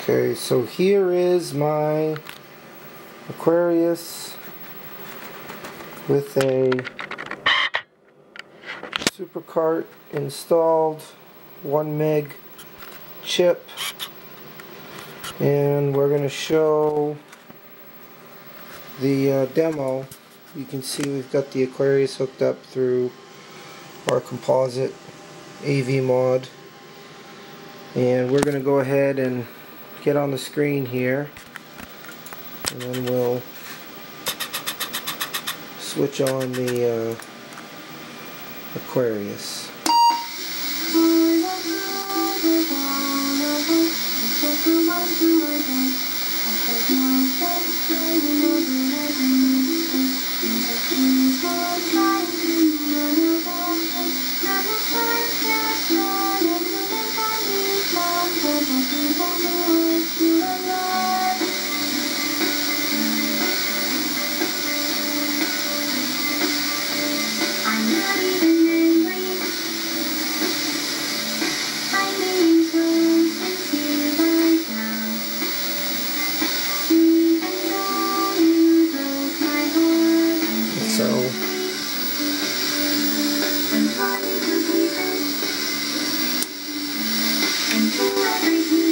Okay, so here is my Aquarius with a supercart installed, 1 meg chip, and we're going to show the demo. You can see we've got the Aquarius hooked up through our composite AV mod, and we're going to go ahead and get on the screen here, and then we'll switch on the Aquarius. And to everything